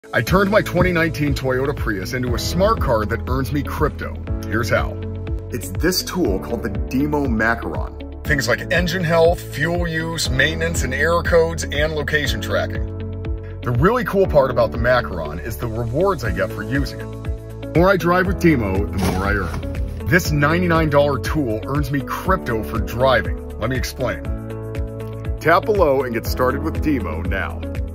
I turned my 2019 Toyota Prius into a smart car that earns me crypto. Here's how. It's this tool called the Dimo Macaron. Things like engine health, fuel use, maintenance, and error codes, and location tracking. The really cool part about the Macaron is the rewards I get for using it. The more I drive with Dimo, the more I earn. This $99 tool earns me crypto for driving. Let me explain. Tap below and get started with Dimo now.